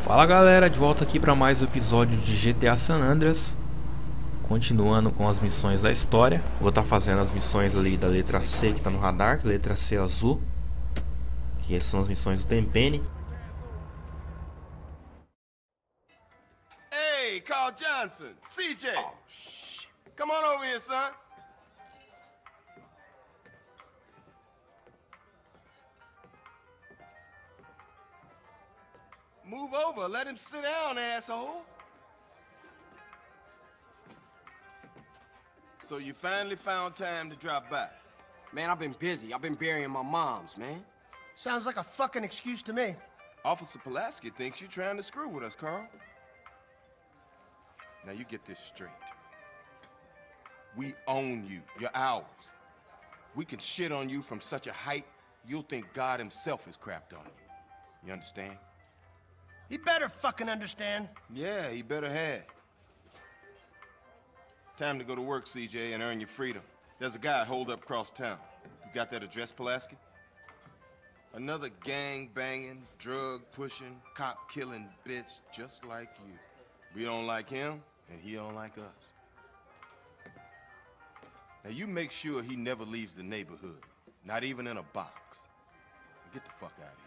Fala galera, de volta aqui para mais um episódio de GTA San Andreas. Continuando com as missões da história. Vou estar fazendo as missões ali da letra C que tá no radar, letra C azul, que essas são as missões do Tenpenny. Hey, Carl Johnson, CJ. Oh, shit. Come on over here, son. Move over. Let him sit down, asshole. So you finally found time to drop by. Man, I've been busy. I've been burying my moms, man. Sounds like a fucking excuse to me. Officer Pulaski thinks you're trying to screw with us, Carl. Now you get this straight. We own you. You're ours. We can shit on you from such a height, you'll think God himself has crapped on you. You understand? He better fucking understand. Yeah, he better have. Time to go to work, CJ, and earn your freedom. There's a guy holed up across town. You got that address, Pulaski? Another gang-banging, drug-pushing, cop-killing bitch just like you. We don't like him, and he don't like us. Now you make sure he never leaves the neighborhood, not even in a box. Get the fuck out of here.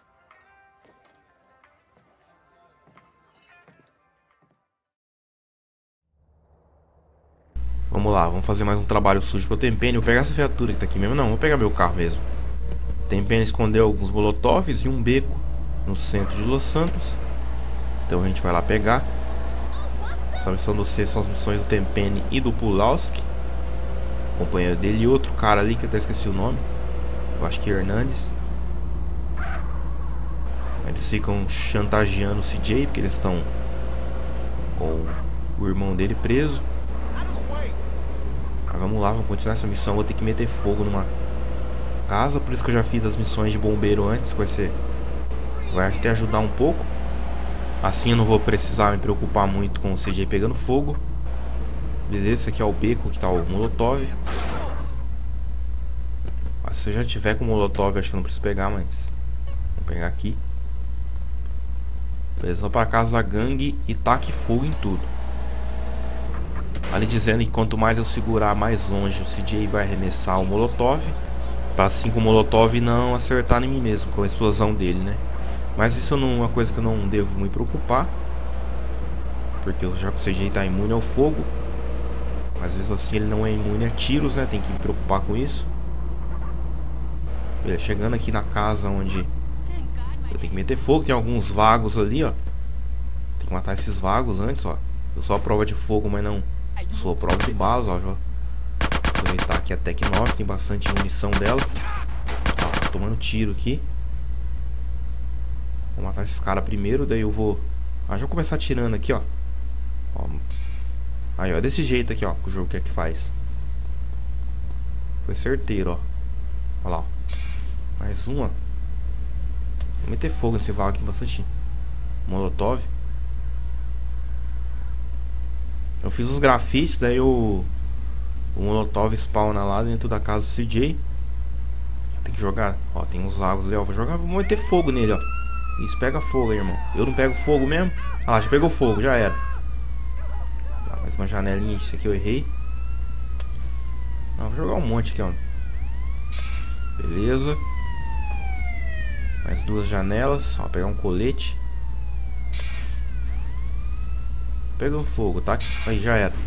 Vamos lá, vamos fazer mais um trabalho sujo pro Tenpenny. Vou pegar essa viatura que tá aqui mesmo. Não, vou pegar meu carro mesmo. Tenpenny escondeu alguns molotovs e um beco no centro de Los Santos. Então a gente vai lá pegar. Essa missão do C são as missões do Tenpenny e do Pulaski, companheiro dele, e outro cara ali que eu até esqueci o nome. Eu acho que é Hernandes. Eles ficam chantageando o CJ porque eles estão com o irmão dele preso. Mas vamos lá, vamos continuar essa missão. Vou ter que meter fogo numa casa, por isso que eu já fiz as missões de bombeiro antes. Vai até ajudar um pouco. Assim eu não vou precisar me preocupar muito com o CJ pegando fogo. Beleza, esse aqui é o beco que tá o molotov. Mas se eu já tiver com o molotov, acho que eu não preciso pegar, mas vou pegar aqui. Beleza, vou pra casa da gangue e taque fogo em tudo. Ali dizendo que quanto mais eu segurar mais longe, o CJ vai arremessar o molotov, para assim com o molotov não acertar em mim mesmo com a explosão dele, né? Mas isso não é uma coisa que eu não devo me preocupar, porque já que o CJ tá imune ao fogo, às vezes assim ele não é imune a tiros, né? Tem que me preocupar com isso. Beleza, chegando aqui na casa onde eu tenho que meter fogo, tem alguns vagos ali, ó. Tem que matar esses vagos antes, ó. Eu sou a prova de fogo, mas não sou a prova de balas, ó. Vou aproveitar aqui a Tec 9, tem bastante munição dela. Ó, tô tomando tiro aqui. Vou matar esses caras primeiro, daí eu vou... já vou começar atirando aqui, ó. Aí, ó, desse jeito aqui, ó, que o jogo quer que faz. Foi certeiro, ó. Olha lá, ó. Mais uma. Vou meter fogo nesse vago aqui, bastante molotov. Eu fiz os grafites, daí o molotov spawna lá dentro da casa do CJ. Tem que jogar, ó, tem uns vagos ali, ó. Vou meter fogo nele, ó. Isso, pega fogo aí, irmão. Eu não pego fogo mesmo. Ah lá, já pegou fogo, já era. Mais uma janelinha, isso aqui eu errei. Não, vou jogar um monte aqui, ó. Beleza. Mais duas janelas, ó, pegar um colete. Pegando fogo, tá? Aí, já era.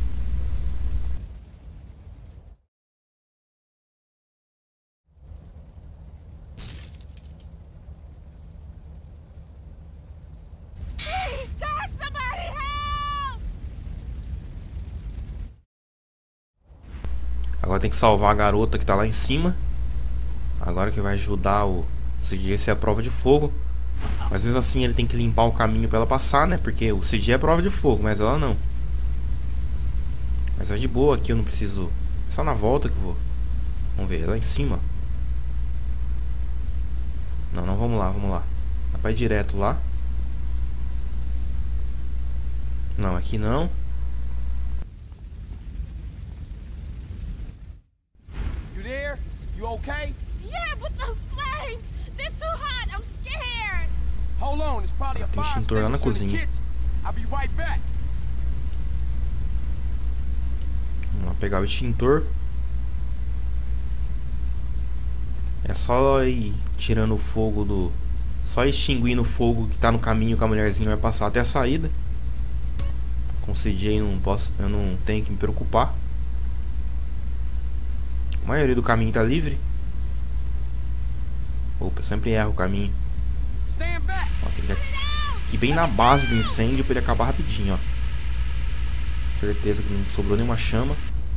Agora tem que salvar a garota que tá lá em cima. Agora que vai ajudar o CJ a ser a prova de fogo. Às vezes assim ele tem que limpar o caminho pra ela passar, né? Porque o CJ é prova de fogo, mas ela não. Mas é de boa aqui, eu não preciso... Só na volta que eu vou. Vamos ver, lá em cima. Não, não, vamos lá, vamos lá. Dá pra ir direto lá. Não, aqui não. You there? You okay? Yeah, but those flames! They're too hot! I'm scared! Hold on, Tem extintor lá na cozinha. Vamos lá pegar o extintor. É só ir tirando o fogo do... Só extinguindo o fogo que tá no caminho que a mulherzinha vai passar até a saída. Com o CJ eu não tenho que me preocupar. A maioria do caminho tá livre. Opa, eu sempre erro o caminho. Ó, tem que ir bem na base do incêndio pra ele acabar rapidinho, ó. Certeza que não sobrou nenhuma chama.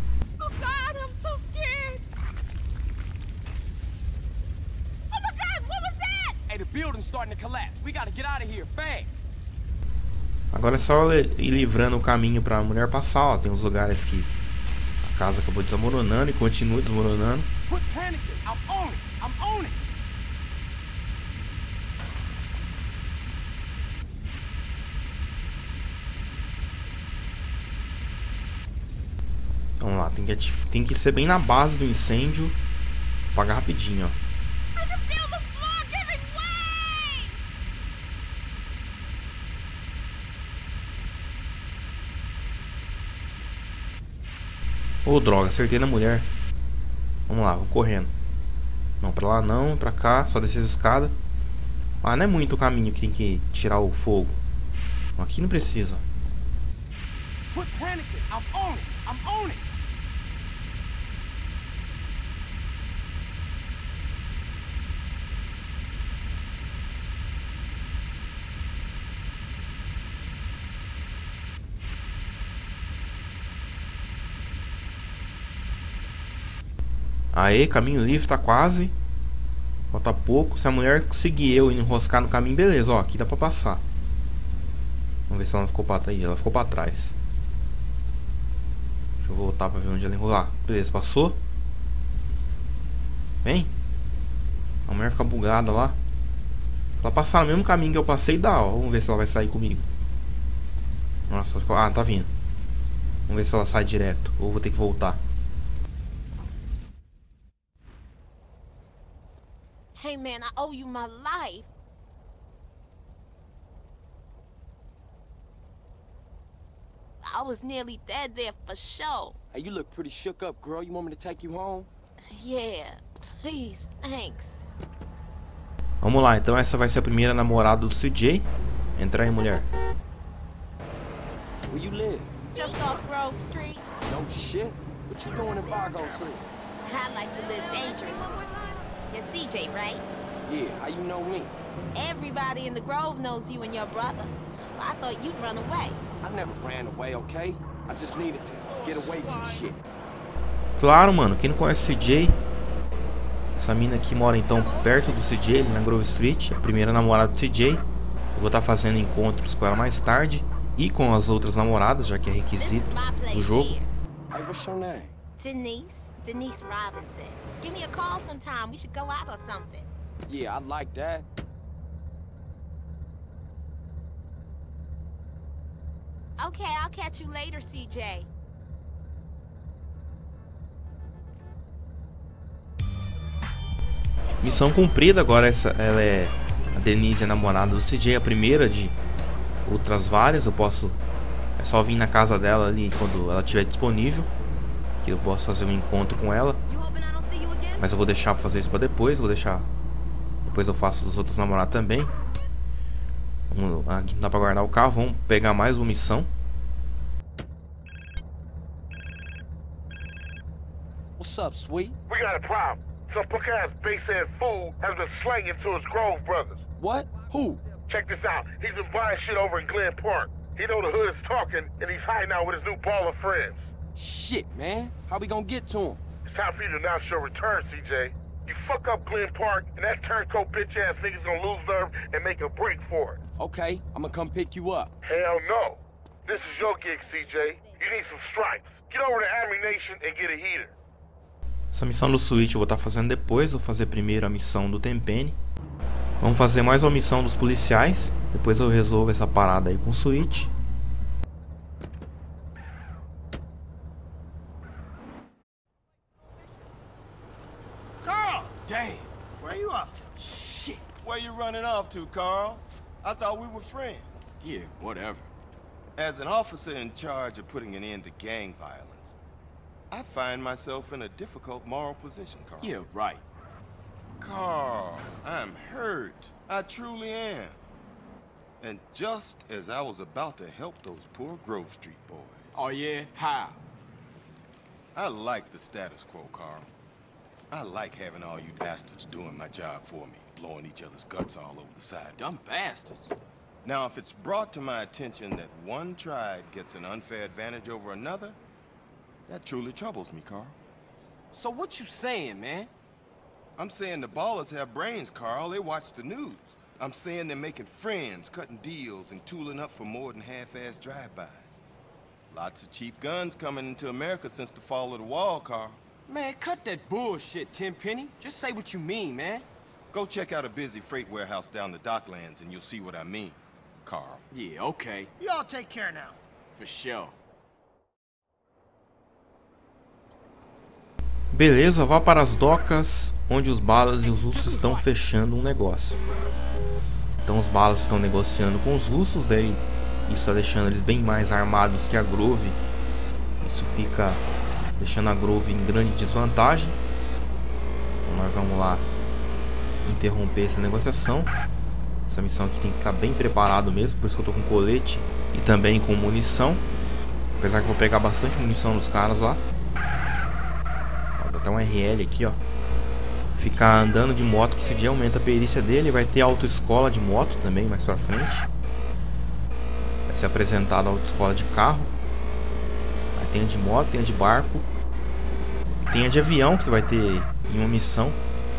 Agora é só ir livrando o caminho pra mulher passar, ó. Tem uns lugares que a casa acabou desmoronando e continua desmoronando. Vamos lá, tem que ser bem na base do incêndio. Apagar rapidinho, ó. Ô, droga, acertei na mulher. Vamos lá, vou correndo. Não, pra lá não, pra cá, só descer as escadas. Ah, não é muito o caminho que tem que tirar o fogo. Aqui não precisa. Aê, caminho livre, tá quase. Falta pouco. Se a mulher seguir eu e enroscar no caminho, beleza, ó, aqui dá pra passar. Vamos ver se ela não ficou pra trás. Ela ficou pra trás. Deixa eu voltar pra ver onde ela enrolar. Beleza, passou. Vem. A mulher fica bugada lá. Ela passar no mesmo caminho que eu passei, dá, ó. Vamos ver se ela vai sair comigo. Nossa, ah, tá vindo. Vamos ver se ela sai direto. Ou vou ter que voltar. Hey man, I owe you my life. I was nearly dead there for sure. Hey, you look pretty shook up, girl. You want me to take you home? Yeah, please, thanks. Vamos lá, então essa vai ser a primeira namorada do CJ. Entra aí, mulher. Where you live? Just off Grove Street. No shit. What you doing in Bargo Street? I like to live dangerously. You're CJ, right? Yeah, how you know me? Everybody in the Grove knows you and your brother. I thought you'd run away. I never ran away, okay? I just needed to get away from shit. Claro, mano. Quem não conhece o CJ? Essa mina aqui mora então perto do CJ, ali na Grove Street. A primeira namorada do CJ. Eu vou estar fazendo encontros com ela mais tarde. E com as outras namoradas, já que é requisito do jogo. Hey, what's your name? Denise Robinson. Give me a call sometime. We should go out or something. Yeah, I'd like that. Okay, I'll catch you later, CJ. Missão cumprida. Agora ela é a Denise, a namorada do CJ, a primeira de outras várias. Eu posso... É só vir na casa dela ali quando ela estiver disponível, que eu posso fazer um encontro com ela. Mas eu vou deixar pra fazer isso pra depois. Depois eu faço os outros namorados também. Aqui não dá pra guardar o carro. Vamos pegar mais uma missão. What's up, sweet? We got a problem. Some punk-ass base-ass fool has been slanging to his Grove brothers. What? Who? Check this out. He's been buying shit over in Glen Park. He know the hood's talking, and he's hiding out with his new ball of friends. Shit, man. How we gonna get to him? It's time for you to announce your return, CJ. You fuck up Glen Park, and that turncoat bitch-ass nigga's gonna lose nerve and make a break for it. Okay, I'm gonna come pick you up. Hell no. This is your gig, CJ. You need some stripes. Get over to Army Nation and get a heater. Essa missão do Switch eu vou estar fazendo depois. Vou fazer primeiro a missão do Tenpenny. Vamos fazer mais uma missão dos policiais. Depois eu resolvo essa parada aí com o Switch. Carl! Damn. Where are you off to? Shit. Where you running off to, Carl? I thought we were friends. Yeah, whatever. As an officer in charge of putting an end to gang violence, I find myself in a difficult moral position, Carl. Yeah, right. Carl, I'm hurt. I truly am. And just as I was about to help those poor Grove Street boys. Oh, yeah? How? I like the status quo, Carl. I like having all you bastards doing my job for me, blowing each other's guts all over the side. Dumb bastards. Now, if it's brought to my attention that one tribe gets an unfair advantage over another, that truly troubles me, Carl. So what you saying, man? I'm saying the ballers have brains, Carl. They watch the news. I'm saying they're making friends, cutting deals, and tooling up for more than half-assed drive-bys. Lots of cheap guns coming into America since the fall of the wall, Carl. Man, cut that bullshit, Tenpenny. Just say what you mean, man. Go check out a busy freight warehouse down the Docklands and you'll see what I mean, Carl. Yeah, okay. Y'all take care now. For sure. Beleza, vá para as docas, onde os balas e os russos estão fechando um negócio. Então os balas estão negociando com os russos, daí isso está deixando eles bem mais armados que a Grove. Isso fica deixando a Grove em grande desvantagem. Então nós vamos lá interromper essa negociação. Essa missão aqui tem que ficar bem preparado mesmo, por isso que eu tô com colete e também com munição. Apesar que eu vou pegar bastante munição dos caras lá. Vou botar um RL aqui, ó. Ficar andando de moto, que esse dia aumenta a perícia dele. Vai ter autoescola de moto também mais pra frente. Vai ser apresentada a autoescola de carro. Aí tem a de moto, tem a de barco. Tem a de avião, que vai ter em uma missão.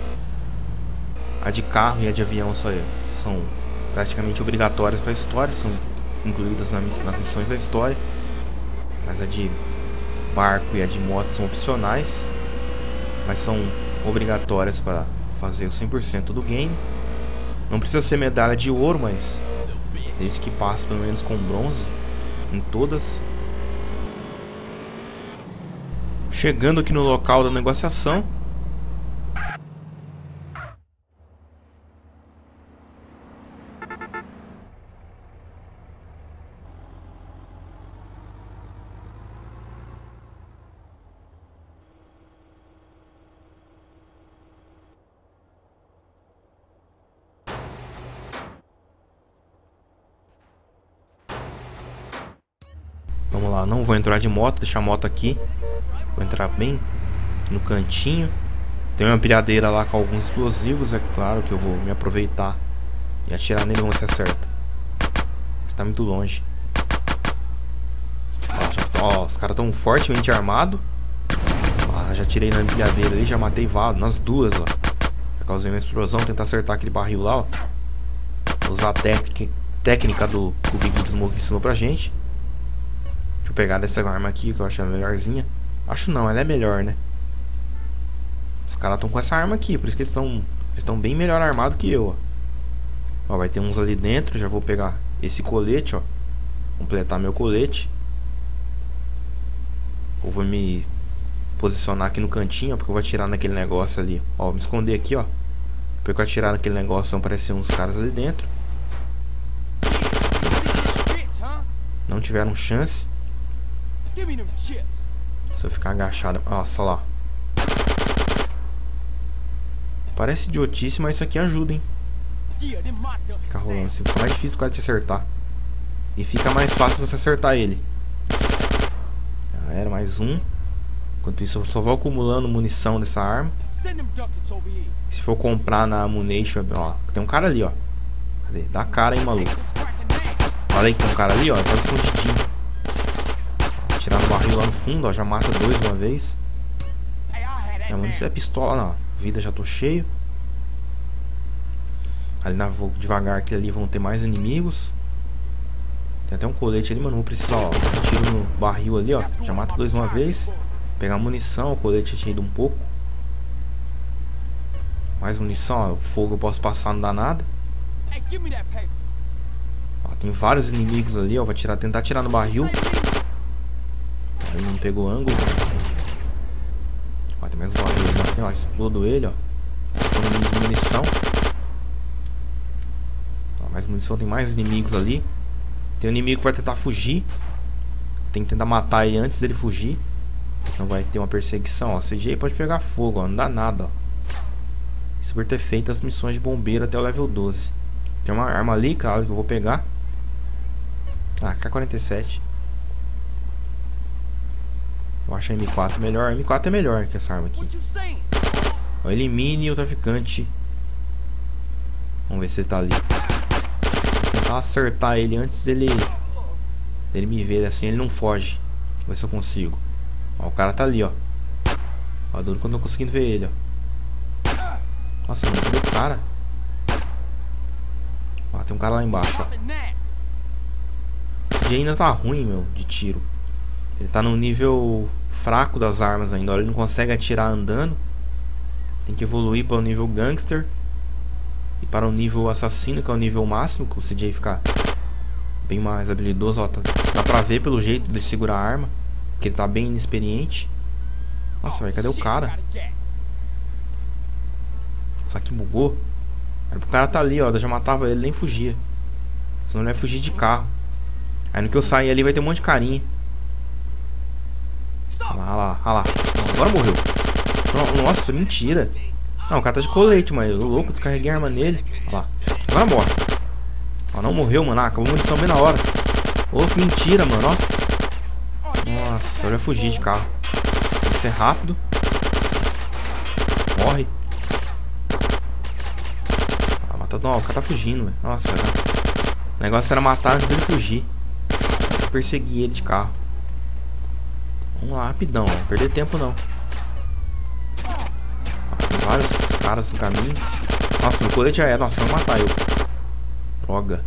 A de carro e a de avião são praticamente obrigatórias para a história. São incluídas nas missões da história. Mas a de barco e a de moto são opcionais. Mas são obrigatórias para fazer o 100% do game. Não precisa ser medalha de ouro, mas desde que passe pelo menos com bronze em todas. Chegando aqui no local da negociação, vamos lá, não vou entrar de moto, deixar a moto aqui. Vou entrar bem no cantinho. Tem uma empilhadeira lá com alguns explosivos. É claro que eu vou me aproveitar e atirar nele onde se acerta. Está muito longe. Ó, os caras estão fortemente armados. Já atirei na empilhadeira ali, já matei vários, nas duas, ó. Já causei uma explosão, tentar acertar aquele barril lá, ó. Vou usar a técnica do Big Smoke que ensinou pra gente. Deixa eu pegar dessa arma aqui, que eu acho a melhorzinha. Acho não, ela é melhor, né? Os caras estão com essa arma aqui, por isso que eles estão bem melhor armados que eu, ó. Ó, vai ter uns ali dentro, já vou pegar esse colete, ó. Completar meu colete. Eu vou me posicionar aqui no cantinho, ó, porque eu vou atirar naquele negócio ali. Ó, vou me esconder aqui, ó. Depois que eu atirar naquele negócio, vão aparecer uns caras ali dentro. Não tiveram chance. Se eu ficar agachado, nossa, lá. Parece idiotice, mas isso aqui ajuda, hein? Fica rolando assim, fica mais difícil o cara te acertar. E fica mais fácil você acertar ele. Já era, mais um. Enquanto isso eu só vou acumulando munição dessa arma. Se for comprar na Ammunition, ó, tem um cara ali, ó. Cadê? Dá a cara, hein, maluco. Olha aí que tem um cara ali, ó, tá escondidinho. Tirar no barril lá no fundo, ó, já mata dois de uma vez. Minha munição é pistola, não. Vida, já tô cheio. Ali vou devagar, que ali vão ter mais inimigos. Tem até um colete ali, mas não vou precisar, ó. Tiro no barril ali, ó, já mata dois de uma vez. Pegar munição, o colete cheio um pouco. Mais munição, ó, o fogo eu posso passar, não dá nada. Ó, tem vários inimigos ali, ó, vou tentar atirar no barril. Aí não pegou ângulo. Ó, tem mais um barril ali no final, explodo ele, ó. Munição. Ó, mais munição, tem mais inimigos ali. Tem um inimigo que vai tentar fugir. Tem que tentar matar ele antes dele fugir. Senão vai ter uma perseguição, ó. CJ pode pegar fogo, ó. Não dá nada, ó. Isso por ter feito as missões de bombeiro até o level 12. Tem uma arma ali, cara, que eu vou pegar. Ah, K-47. Eu acho a M4 melhor. A M4 é melhor que essa arma aqui. Ó, elimine o traficante. Vamos ver se ele tá ali. Vou tentar acertar ele antes dele me ver, assim ele não foge. Vamos ver se eu consigo. Ó, o cara tá ali, ó. Ó, duro quando eu tô conseguindo ver ele, ó. Nossa, mano, cadê o cara? Ó, tem um cara lá embaixo, ó. E ainda tá ruim, meu, de tiro. Ele tá no nível fraco das armas ainda. Ele não consegue atirar andando. Tem que evoluir para o nível gangster e para o nível assassino, que é o nível máximo, que o CJ ficar bem mais habilidoso. Ó, dá pra ver pelo jeito de segurar a arma que ele tá bem inexperiente. Nossa, velho, cadê o cara? Só que bugou. Era pro cara tá ali, ó. Eu já matava ele, nem fugia. Senão ele vai fugir de carro. Aí no que eu sair ali vai ter um monte de carinha. Olha lá, olha lá, olha lá. Agora morreu. Nossa, mentira. Não, o cara tá de colete, mas eu louco, descarreguei a arma nele. Olha lá. Agora morre. Ó, não morreu, mano. Ah, acabou a munição bem na hora. Ô, que mentira, mano, ó. Nossa, eu já fugi de carro. Tem que ser rápido. Morre. Ah, mata... Não, o cara tá fugindo, velho. Nossa, cara. O negócio era matar antes dele fugir. Eu persegui ele de carro. Vamos lá, rapidão, não perder tempo não. Tem vários caras no caminho. Nossa, meu colete já era. Nossa, vou matar eu. Droga.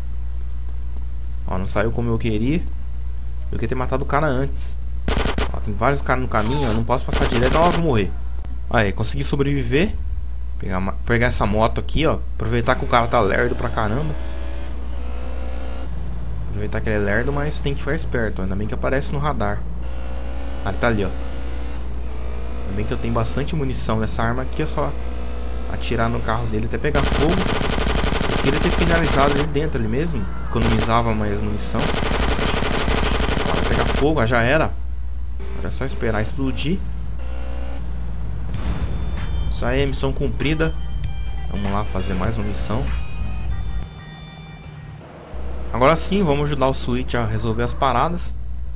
Ó, não saiu como eu queria. Eu queria ter matado o cara antes. Ó, tem vários caras no caminho. Eu não posso passar direto, não, eu vou morrer. Aí, consegui sobreviver. Pegar essa moto aqui, ó. Aproveitar que o cara tá lerdo pra caramba. Aproveitar que ele é lerdo, mas tem que ficar esperto. Ainda bem que aparece no radar. Ah, ele tá ali, ó. Ainda bem que eu tenho bastante munição nessa arma aqui. É só atirar no carro dele até pegar fogo. Eu queria ter finalizado ele dentro ali mesmo. Economizava mais munição. Vai pegar fogo, já era. Agora é só esperar explodir. Isso aí é missão cumprida. Vamos lá fazer mais uma missão. Agora sim, vamos ajudar o Switch a resolver as paradas.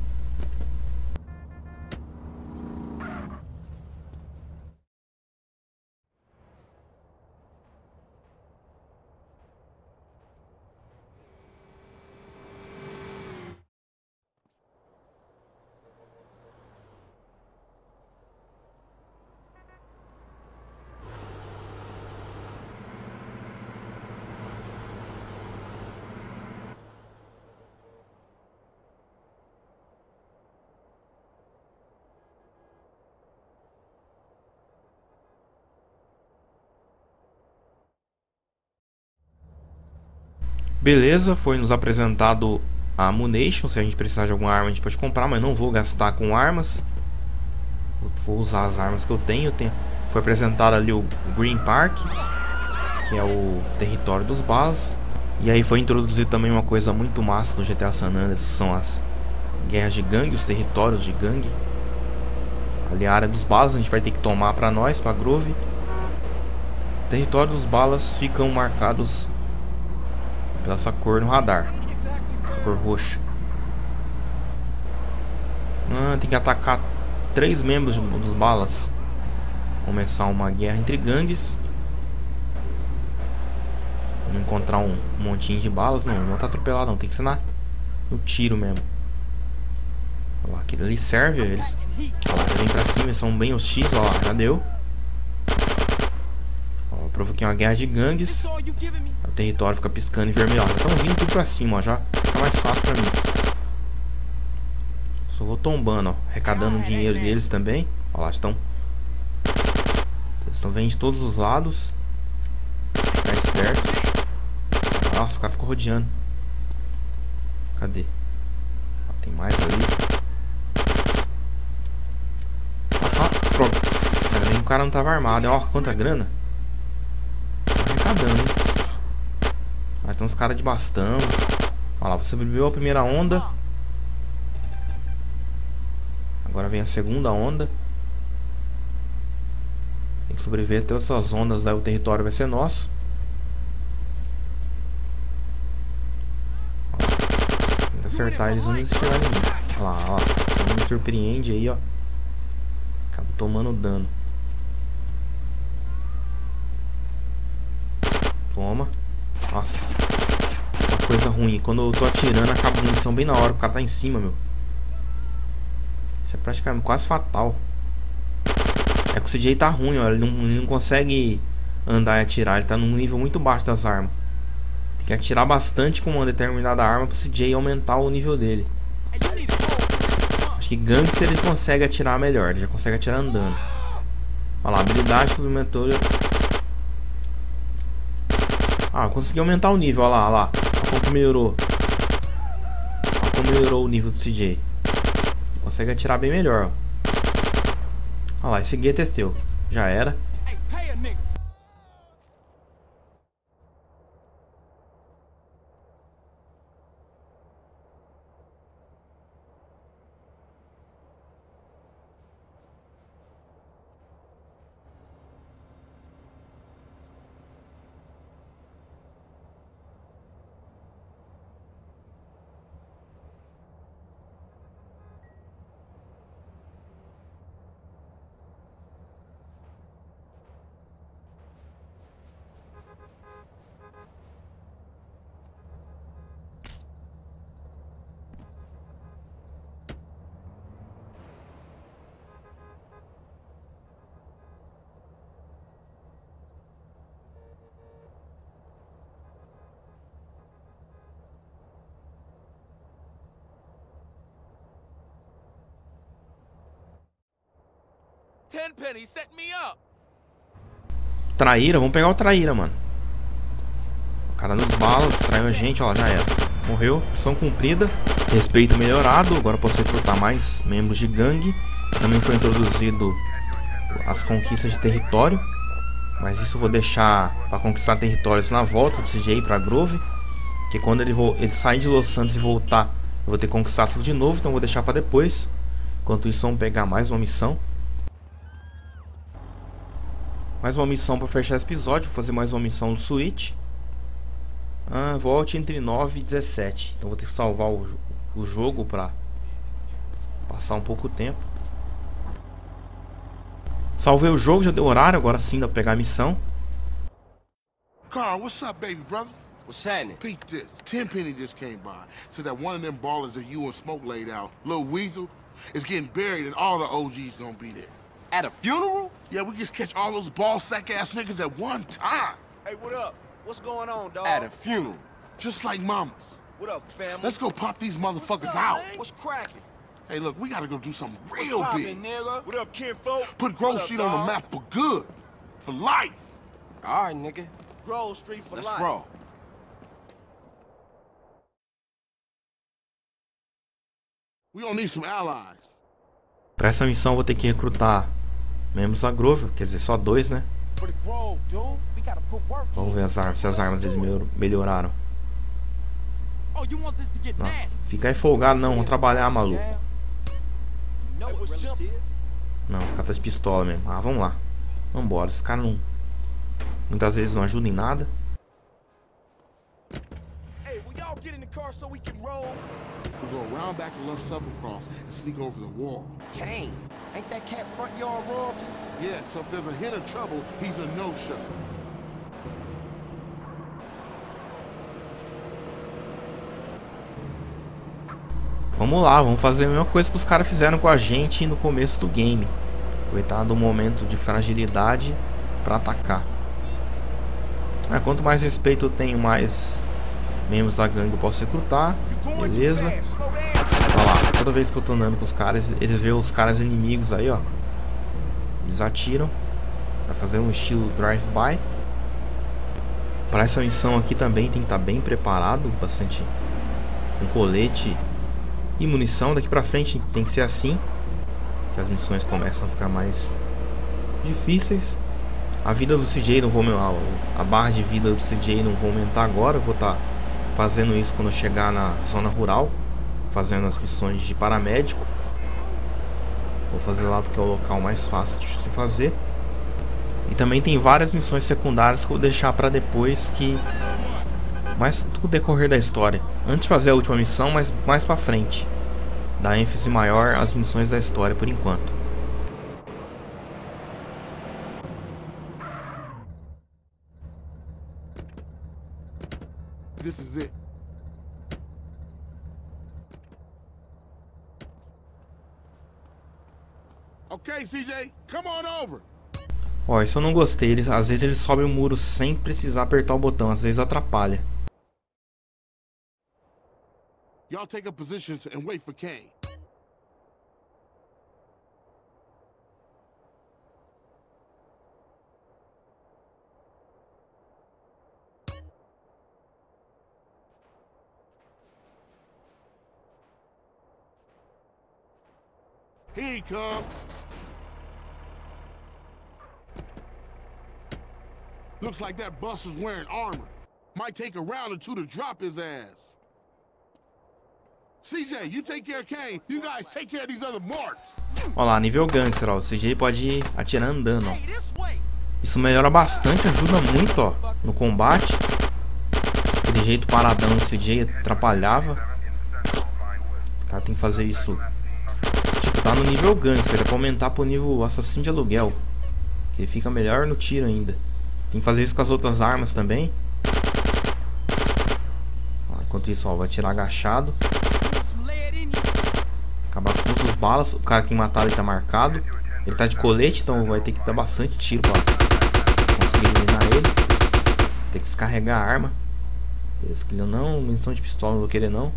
Beleza, foi nos apresentado a ammunition. Se a gente precisar de alguma arma a gente pode comprar, mas não vou gastar com armas. Vou usar as armas que eu tenho. Foi apresentado ali o Green Park, que é o território dos balas. E aí foi introduzido também uma coisa muito massa no GTA San Andreas, que são as guerras de gangue, os territórios de gangue. Ali a área dos balas a gente vai ter que tomar pra nós, pra Grove. O território dos balas ficam marcados pela essa cor no radar, essa cor roxa. Tem que atacar 3 membros dos balas. Começar uma guerra entre gangues. Vamos encontrar um montinho de balas. Não tá atropelado não, tem que ser no tiro mesmo. Olha lá, aquele ali serve eles. Olha lá, vem pra cima, eles são bem hostis. Olha lá, já deu. Ó, provoquei uma guerra de gangues. O território fica piscando em vermelho. Estão vindo tudo pra cima, ó. Já fica mais fácil pra mim. Só vou tombando, ó. Arrecadando o dinheiro deles também. Ó lá, estão. Eles estão vindo de todos os lados. Ficar esperto. Nossa, o cara ficou rodeando. Cadê? Ó, tem mais ali. Nossa, pronto. Ainda bem que o cara não tava armado. Ó, quanta grana. Tá arrecadando, hein? tem uns caras de bastão. Olha lá, você sobreviveu a primeira onda. Agora vem a segunda onda. Tem que sobreviver até essas ondas, daí o território vai ser nosso. Tem que acertar eles onde eles estiverem indo. Olha lá, ó. Não me surpreende aí, ó. Acabo tomando dano. Toma. Nossa. Uma coisa ruim. Quando eu tô atirando, acaba a munição bem na hora. O cara tá em cima, meu. Isso é praticamente quase fatal. É que o CJ tá ruim, ó. Ele não consegue andar e atirar. Ele tá num nível muito baixo das armas. Tem que atirar bastante com uma determinada arma pro CJ aumentar o nível dele. Acho que Gangster ele consegue atirar melhor. Ele já consegue atirar andando. Olha lá, habilidade suplementar. Ah, consegui aumentar o nível, olha lá, olha lá. Olha como melhorou. Olha como melhorou o nível do CJ. Ele consegue atirar bem melhor, ó. Olha lá, esse gueto é teu. Já era. Tenpenny, set me up. Traíra, vamos pegar o Traíra, mano. O cara nos balas, traiu a gente, ó, já era. Morreu, missão cumprida. Respeito melhorado, agora posso recrutar mais membros de gangue. Também foi introduzido as conquistas de território. Mas isso eu vou deixar para conquistar territórios na volta do CJ pra Grove. Que quando ele sair de Los Santos e voltar, eu vou ter que conquistar tudo de novo. Então eu vou deixar para depois. Enquanto isso, vamos pegar mais uma missão. Mais uma missão para fechar esse episódio. Vou fazer mais uma missão do Switch. Volte entre 9 e 17. Então vou ter que salvar o jogo para passar um pouco tempo. Salvei o jogo, já deu horário. Agora sim dá pra pegar a missão. Carl, what's up, baby brother? What's happening? Peep this. Tenpenny just came by. Said that one of them ballers that you and Smoke laid out, Lil Weasel, is getting buried and all the OGs gonna be there. At a funeral? Yeah, we just catch all those ball sack ass niggas at one time. Hey, what up? What's going on, dog? At a funeral. Just like mamas. What up, family? Let's go pop these motherfuckers What's up, out. man? What's cracking? Hey, look, we gotta go do something real What's big. poppin', nigga? What up, kinfolk? Put Grove What up, Street on the dawg? map for good. For life. All right, nigga. Grove Street for Let's life. roll. We gonna need some allies. Para essa missão eu vou ter que recrutar membros da Grove. Quer dizer, só 2, né? For the Grove, dude. We gotta put work in. Vamos ver se as armas eles melhoraram. Oh, you want this to get Nossa, nasty? fica aí folgado não, vamos trabalhar, maluco. You know it, relative. Não, os caras tá de pistola mesmo. Ah, vamos lá. Vambora, os caras não... Muitas vezes não ajudam em nada. Hey, will y'all get in the car so we can roll? We'll go around back to Left Suburb Cross and sneak over the wall. Kane, ain't that cat front yard royalty? Yeah, so if there's a hint of trouble, he's a no-show. Vamos lá, vamos fazer a mesma coisa que os caras fizeram com a gente no começo do game. Aproveitar do momento de fragilidade pra atacar. Quanto mais respeito eu tenho, mais membros da gangue eu posso recrutar. Beleza. Olha lá, toda vez que eu tô andando com os caras, eles veem os caras inimigos aí, ó. Eles atiram. Vai fazer um estilo drive-by. Para essa missão aqui também tem que estar bem preparado. Bastante com colete e munição. Daqui pra frente tem que ser assim, que as missões começam a ficar mais difíceis. A vida do CJ não vou... A barra de vida do CJ não vou aumentar agora. Eu vou estar fazendo isso quando eu chegar na zona rural, fazendo as missões de paramédico. Vou fazer lá porque é o local mais fácil de fazer. E também tem várias missões secundárias que eu vou deixar para depois, que mais do decorrer da história. Antes de fazer a última missão, mas mais para frente. Dá ênfase maior às missões da história por enquanto. This is it. Okay, CJ, come on over. Ó, isso eu não gostei. Às vezes ele sobe o muro sem precisar apertar o botão. Às vezes atrapalha. Y'all take up positions and wait for Kane. Here he comes. Looks like that buster's wearing armor. Might take a round or two to drop his ass. CJ, you take care of Kane. You guys take care of these other marks. Olha lá, nível gangster, ó. O CJ pode ir atirando andando, ó. Isso melhora bastante, ajuda muito, ó, no combate. Aquele jeito paradão do CJ atrapalhava. O cara tem que fazer isso. Tipo, tá no nível gangster, é pra aumentar pro nível assassino de aluguel, que fica melhor no tiro ainda. Tem que fazer isso com as outras armas também. Enquanto isso, ó, vai atirar agachado. Acabar com todas as balas. O cara que matar ele tá marcado. Ele tá de colete, então vai ter que dar bastante tiro pra conseguir eliminar ele. Tem que descarregar a arma. Escolheu não, munição de pistola, não vou querer não.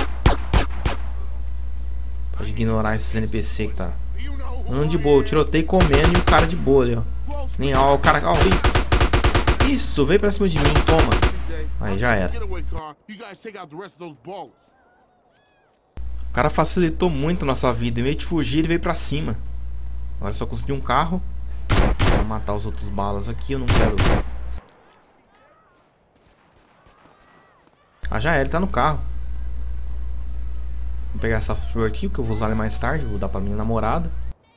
Pode ignorar esses NPC que tá andando de boa. Eu tirotei comendo e o cara de boa ali, ó. Nem ó, o cara, ó, isso, veio pra cima de mim, toma. Aí já era. O cara facilitou muito a nossa vida. Em vez de fugir, ele veio pra cima. Agora só consegui um carro. Vou matar os outros balas aqui, eu não quero. Ah, já era, ele tá no carro. Vou pegar essa flor aqui, que eu vou usar ela mais tarde. Vou dar pra minha namorada.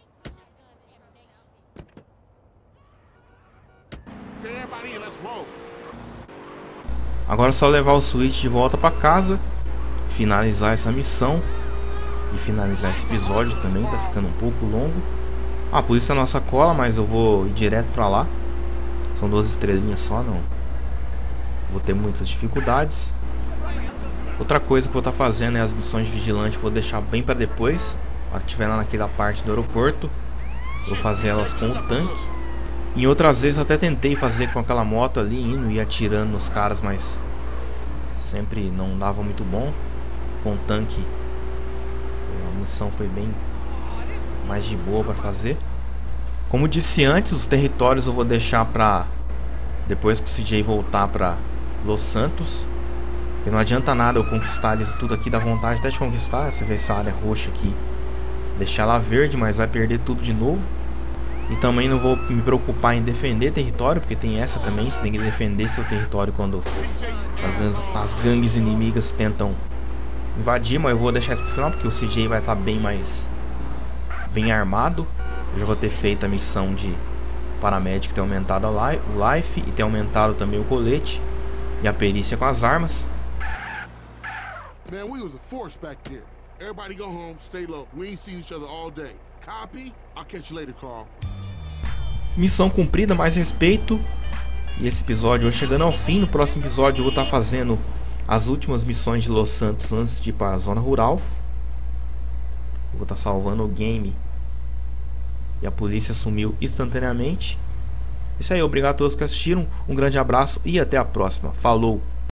Agora é só levar o Switch de volta pra casa, finalizar essa missão e finalizar esse episódio também. Tá ficando um pouco longo. Ah, por isso a nossa cola, mas eu vou ir direto pra lá. São 2 estrelinhas só, não vou ter muitas dificuldades. Outra coisa que eu vou estar fazendo é as missões de vigilante. Vou deixar bem para depois. Quando estiver lá naquela parte do aeroporto, vou fazer elas com o tanque. Em outras vezes até tentei fazer com aquela moto ali, indo e atirando nos caras, mas sempre não dava muito bom. Com o tanque a missão foi bem mais de boa para fazer. Como disse antes, os territórios eu vou deixar para depois que o CJ voltar para Los Santos. Porque não adianta nada eu conquistar isso tudo aqui, dá vontade até de conquistar. Você vê essa área roxa aqui, deixar ela verde, mas vai perder tudo de novo. E também não vou me preocupar em defender território, porque tem essa também. Você tem que defender seu território quando as gangues inimigas tentam invadir. Mas eu vou deixar isso pro final, porque o CJ vai estar bem armado. Eu já vou ter feito a missão de paramédico, ter aumentado o life e ter aumentado também o colete e a perícia com as armas. Man, we was a force back there. Everybody go home, stay low. We ain't seen each other all day. Copy? I'll catch you later, Carl. Missão cumprida, mais respeito. E esse episódio vai chegando ao fim. No próximo episódio eu vou estar fazendo as últimas missões de Los Santos antes de ir para a zona rural. Eu vou estar salvando o game. E a polícia sumiu instantaneamente. Isso aí, obrigado a todos que assistiram. Um grande abraço e até a próxima. Falou!